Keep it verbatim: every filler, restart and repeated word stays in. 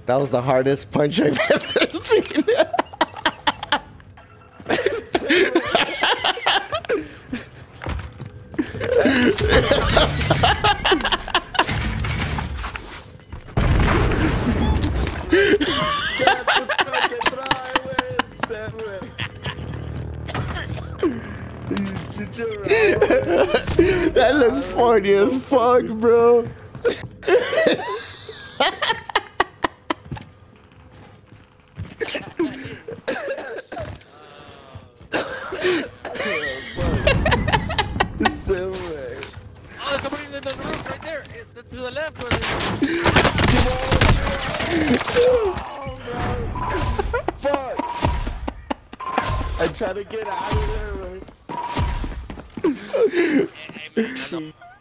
That was the hardest punch I've ever seen. That looks funny as fuck, bro. Oh, somebody in the roof right there. To the left. Fuck! I try to get out of there, right? Hey, hey, man, I know.